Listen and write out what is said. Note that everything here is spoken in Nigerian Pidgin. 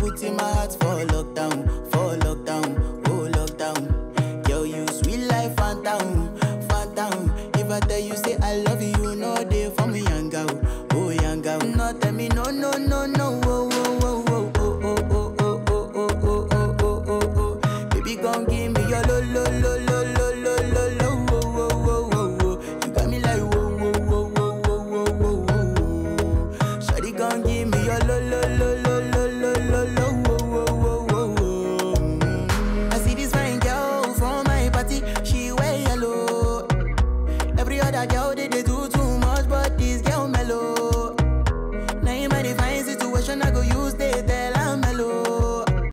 put in my heart for lockdown, oh lockdown. Girl, you sweet life, phantom, phantom. If I tell you say I love you, you know they for me, young girl, oh young girl. No tell me no, no, no, no, oh, oh, oh, oh, oh, oh, oh, oh, oh, oh, oh, oh, oh, oh, oh. Baby, come give me your lo, lo, lo, lo, lo, lo, lo, lo, oh, oh, oh, oh, oh. You got me like whoa, whoa, whoa, whoa, whoa, whoa, whoa, whoa. Shawty, come give me your lo, lo, lo, lo, lo, lo, lo, lo, oh, oh, oh, oh, oh. I see this fine girl from my party, she wear yellow. Every other girl they do